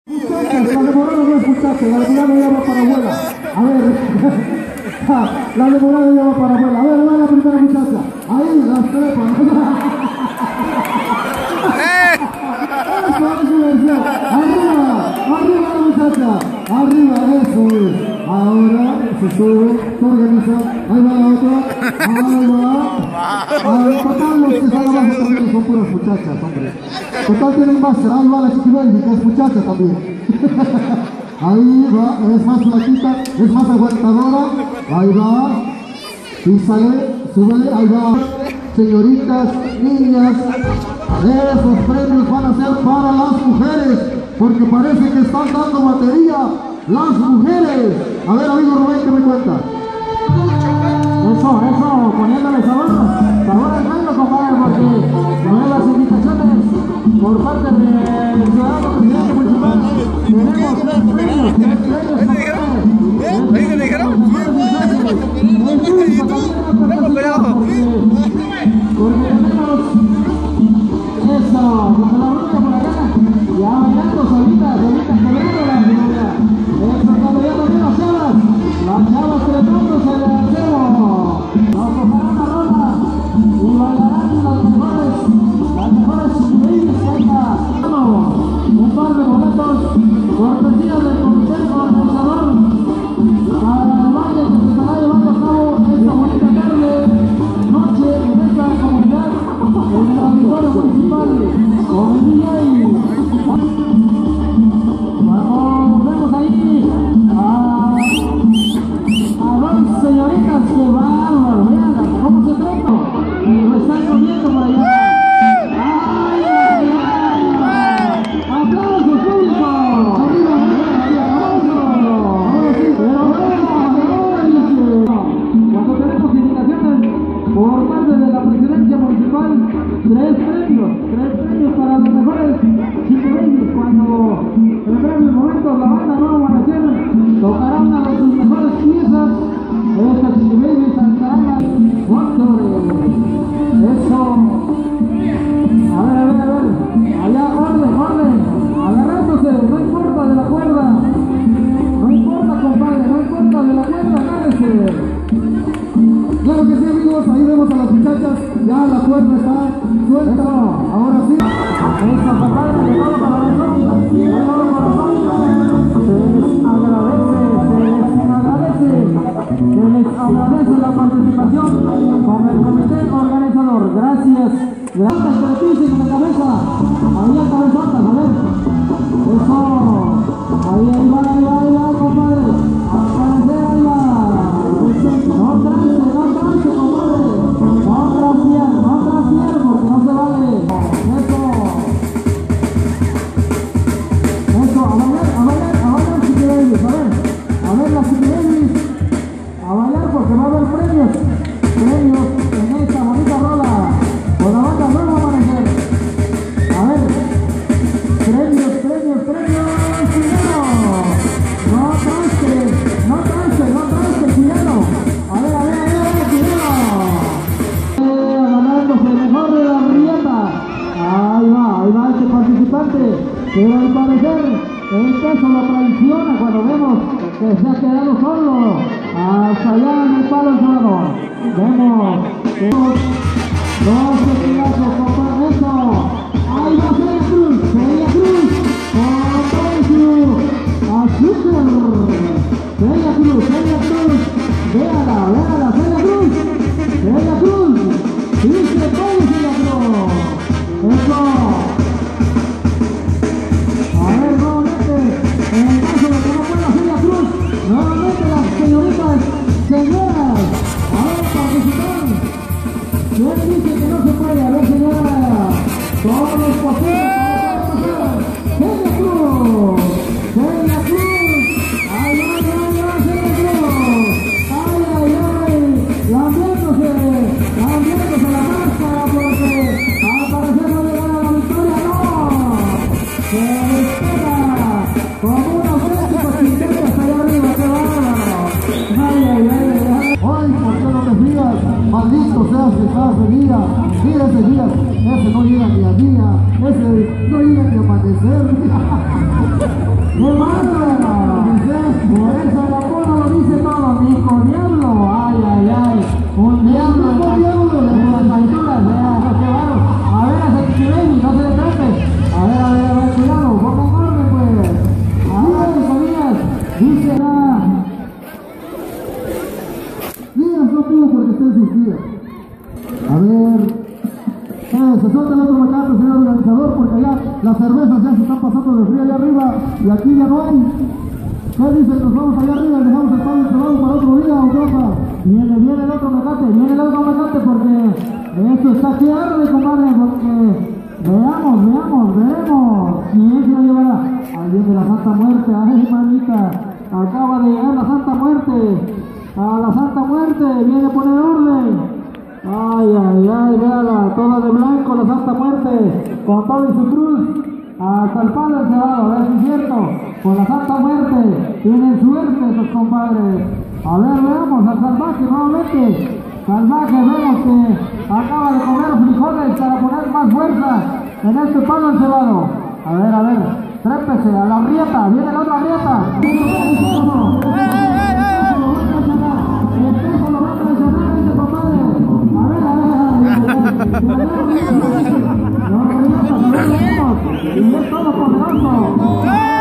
Muchachos, la demorada no es muchacha, la demorada ya va para abuela. A ver, la demorada ya va para abuela. A ver, va la primera muchacha. Ahí, las trepas. Eso es diversión. Arriba, arriba la muchacha. Arriba, eso es. Ahora se sube, se organiza. Ahí va la otra. Ahí va. Total, los que están abajo también son puras muchachas, hombre. Total tienen máster. Ahí va la chiquibaby, que es muchacha también. Ahí va, es más flaquita, es más aguantadora. Ahí va. Písale, súbele, ahí va. Señoritas, niñas, esos premios van a ser para las mujeres, porque parece que están dando batería las mujeres. A ver, amigo Rubén, ¿qué me cuenta? Eso, poniéndole sabor al baile, compadre, porque con las invitaciones por parte del ciudadano presidente municipal tenemos tres premios, ¿Ahí que le dijeron? porque tenemos eso, con la ruta por acá, ya bailando solita quebrando la figura. Eso, cuando ya también las chavas trepándose de acero. Nos tocará una rola y bailarán las mejores chiquibabies que haya. Un par de boletos, cortesía del comité organizador para el baile que se estará llevando a cabo esta bonita tarde, noche en esta comunidad, en el auditorio municipal con el DJ. Cuando vemos ahí a dos señoritas que bárbaro, vean cómo se trepa y lo están comiendo por allá. ¡Ay, ay, ay! ¡Aplausos, público! ¡Arriba, cuando tenemos indicaciones por parte de la presidencia municipal, tres premios para los mejores chiquibabies. Cuando en breves momentos la banda no va a amanecer, tocará una de sus mejores piezas. Esta chiquibaby Santana Wonder. Eso. A ver. Allá, orden. Agarrándose, no importa de la cuerda. No importa, compadre, no importa de la cuerda, agárrese. Claro que sí, amigos, ahí vemos a las muchachas. Ya la cuerda está suelta. Ahora sí. Eso, compadre, de todo corazón. De todo corazón. Se les agradece la participación con el comité organizador. Gracias. Gracias, Trepice con la cabeza. Ahí hay cabezotas, a ver. Eso. Ahí va, compadre. Aparecer, ahí va. No trance, compadre. No traciar, porque no se vale. Eso, a bailar, chiquibabies, a ver las chiquibabies. A bailar porque va a haber premios en esta bonita rola con la banda Nuevo Amanecer. A ver, premios, cuidado. No traste, cuidado. A ver, cuidado. Ganándose el mejor de la rieta. Ahí va este participante, pero al parecer el peso lo traiciona cuando vemos que se ha quedado solo hasta allá en el palo encerrador. Vemos dos pedazos, compadre. Eso. Ahí va Celia Cruz con su azúcar. Celia Cruz. Véala, Celia Cruz. Dice todo Celia Cruz. Eso. A ver, nuevamente, en el caso de que no pueda hacer la cruz, nuevamente las señoritas, señoras, a ver, participan. ¿Quién dice que no se puede? A ver, señora, todo es posible, Celia Cruz. Ahí va, Celia arriba y aquí ya no hay. ¿Qué dicen? Nos vamos allá arriba y dejamos el palo encerrado para otro día, ¿o qué pasa? Viene el otro mecate porque esto está aquí arde, compadre, porque veremos quién se lo llevará. Ahí viene la Santa Muerte, ay manita, acaba de llegar la Santa Muerte, a la Santa Muerte, viene a poner orden. Ay, véala, toda de blanco la Santa Muerte, con todo y su cruz, hasta el palo encerrado, a ver si es cierto, con la Santa Muerte, tienen suerte esos compadres. A ver, veamos al salvaje nuevamente. Salvaje, vemos que acaba de comer frijoles para poner más fuerza en este palo encerrado. A ver, trépese a la rieta, viene la otra rieta. Y es todo poderoso.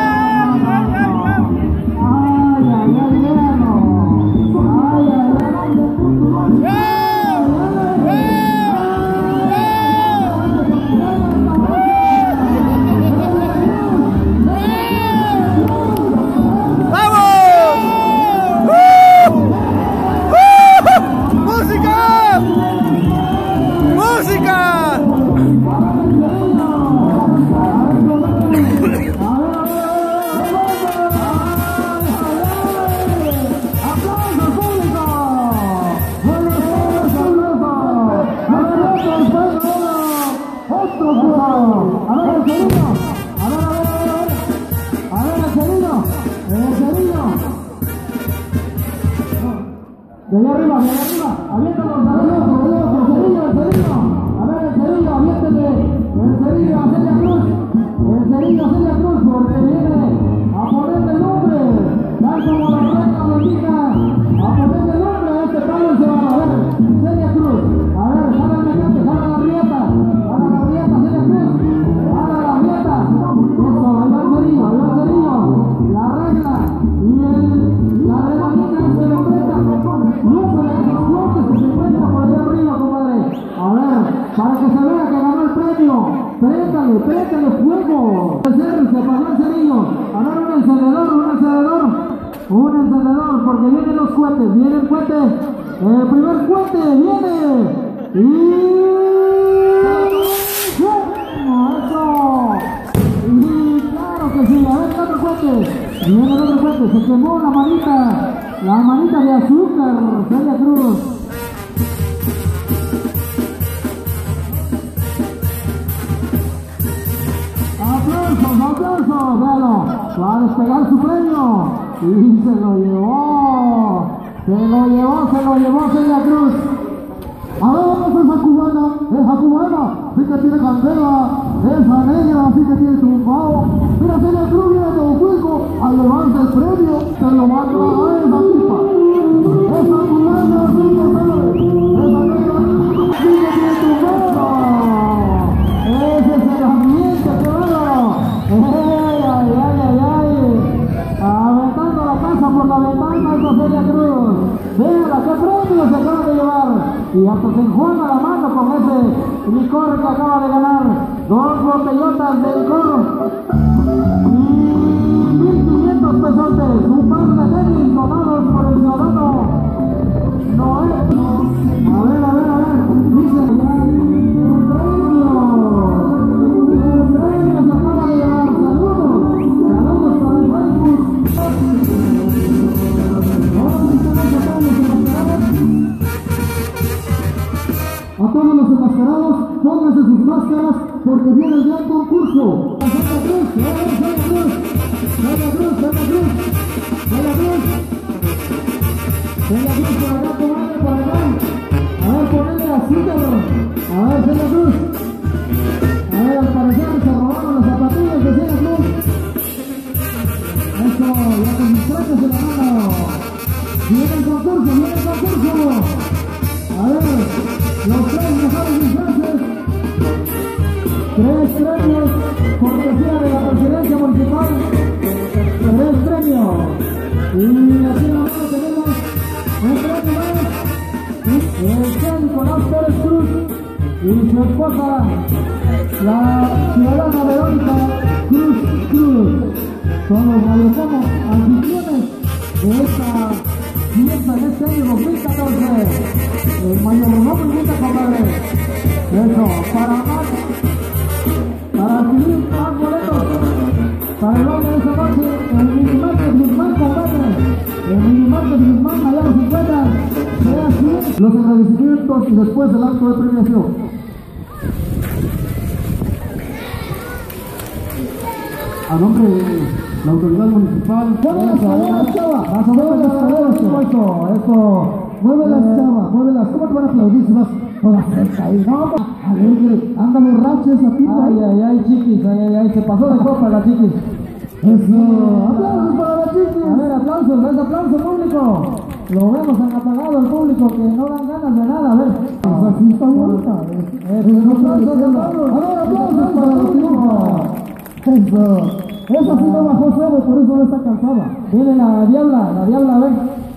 De allá arriba, aviéntanos, el cerillo. A ver, el cerillo, aviéntate. El cerillo, Celia Cruz, porque viene a ponerle el nombre. Tal como la reina bendita, a ponerle el nombre a este palo se va a ver. Celia Cruz, a ver, jala la rieta, Celia Cruz, jala la rieta. Eso, allá el cerillo, la regla y la remanita se lo presta. Se encuentra por allá arriba, compadre. A ver, para que se vea que ganó el premio. Préstale fuego. Se pagó el cerillo. A ver, un encendedor, porque vienen los cohetes. Viene el cohete. El primer cohete viene. Y claro que sí. A ver, el otro cohete. Viene el otro cohete. Se quemó la manita de azúcar, Celia Cruz. ¡Aplausos! Véalo, va a despegar su premio. Y se lo llevó Celia Cruz. A ver, esa cubana, sí que tiene candela, esa negra, sí que tiene triunfado. Mira, Celia Cruz viene todo fuego a llevarse el premio, se lo va a traer esa tipa. Esa cubana, sí que esa negra, sí que tiene triunfado. Ese es el ambiente, qué bueno. Aventando la casa por la ventana esa Celia Cruz. Véala, qué premio se acaba de llevar. Y hasta se enjuaga la mano con ese licor que acaba de ganar. 2 botellotas de licor. Y 1,500 pesotes. Un par de tenis donados por el ciudadano Noé. A ver. Dice, el premio se acaba de llevar. Saludos para el Facebook. A todos los enmascarados, pónganse sus máscaras porque viene el gran concurso. Celia Cruz por acá, comadre, por acá. A ver, ponele así, cabrón. A ver, Celia Cruz. A ver, al parecer se robaron las zapatillas de Celia Cruz. Eso, ya con mis trajes en la mano. Viene el concurso. A ver, los 3 mejores disfraces. 3 premios, cortesía de la presidencia municipal. 3 premios. Y aquí en la mano tenemos un premio más. El señor Nicolás Pérez Cruz y su esposa, la ciudadana Verónica Cruz. Son los mayordomos anfitriones de esta fiesta en este año 2014. El mayordomo invita, compadre. Eso, para adquirir más boletos, para el baile de esa noche, el Minimarket Guzmán, compadre. El Minimarket Guzmán, allá nos encuentran. Los agradecimientos y después el acto de premiación. A nombre de la autoridad municipal. Mueve las caderas, chava. Más o menos las caderas, chava. Eso. Mueve las, chava. Muévelas. ¿Cómo te van a aplaudir si vas toda cerca ahí? No, alegre. Anda borracha esa pipa. Ay, chiquis. Ay. Se pasó de copa la chiquis. Eso. Aplausos para la chiquis. A ver, aplausos. Es aplauso público. Lo vemos en apagado el público que no dan ganas de nada. A ver. Así está bonita. A ver, aplausos para la chiquis. Eso. Esa sí no bajó suave, por eso no está cansada. Viene la diabla, a ver.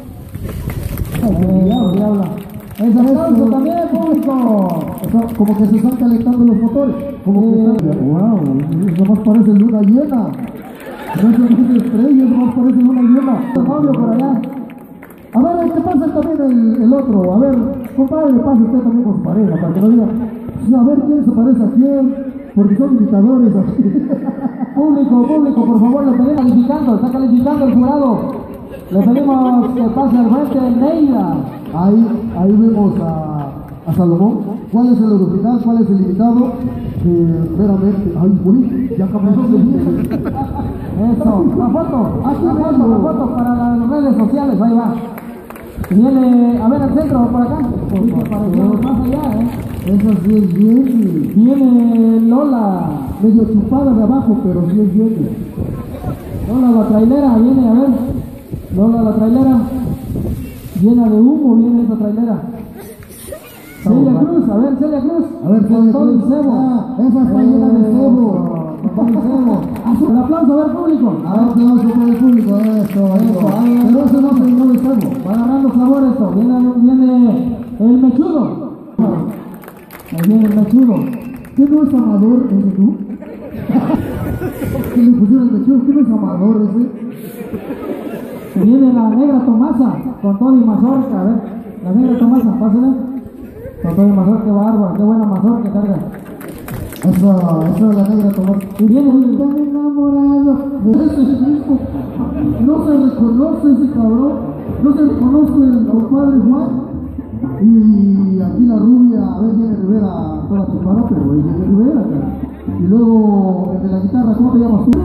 Diabla. Ese aplauso también, público. Eso, como que se están calentando los motores. Como que están... Wow, eso más parece luna llena. No es una estrella, eso más parece luna llena. El novio por allá. A ver, que pase también el otro. A ver, compadre, pase usted también con su pareja, para que no diga, a ver quién se parece a quién. Porque son indicadores aquí. Público, por favor, le pedimos calificando, está calificando el jurado. Le pedimos que pase al frente Neira. Ahí vemos a Salomón. ¿Cuál es el original? ¿Cuál es el invitado? Veramente, ya comenzó eso, la foto. Aquí vemos la foto para las redes sociales, ahí va. Viene, a ver, al centro, por acá. Más allá, Eso sí es bien. Viene Lola, medio chupada de abajo, pero sí es bien. Lola la trailera, viene, a ver. Lola la trailera. Llena de humo, viene esa trailera. Celia Cruz, a ver, Celia Cruz. Con todo el cebo. Esa está llena de cebo. El aplauso, a ver, público. A ver, aplauso para el público, eso. Pero eso no se no de cebo. Va agarrando sabor esto. Viene el mechudo. Ahí viene el mechudo. ¿Qué no es Amador ese tú? ¿Qué le pusieron el mechudo? ¿Qué no es Amador ese? Viene la negra Tomasa con todo y mazorca, a ver. La negra Tomasa, pásale. Con todo y mazorca, qué bárbaro, qué buena mazorca carga. Eso es la negra Tomasa. Y viene el tan enamorado de ese tipo. No se reconoce ese cabrón. No se reconoce el compadre Juan. Y aquí la rubia, a ver, viene Rivera, toda chupada, pero ella es Rivera. Y luego, el de la guitarra, ¿cómo te llamas tú?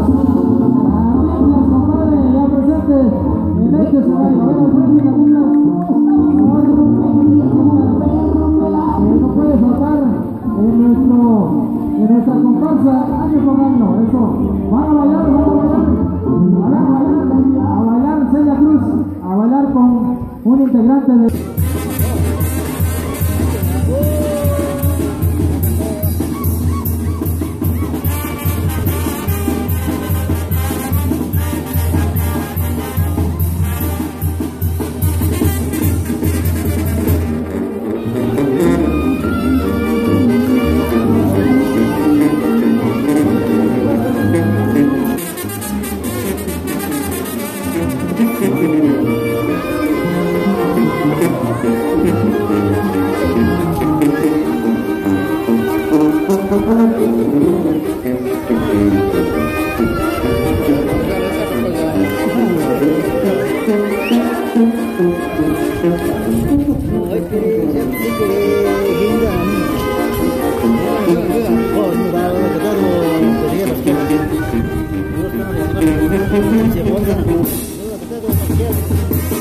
Las compadre, ya presentes. En este se va a ver al frente, no puede faltar en nuestra comparsa, año con año, eso. Van a bailar. A bailar Celia Cruz, a bailar con un integrante de... Se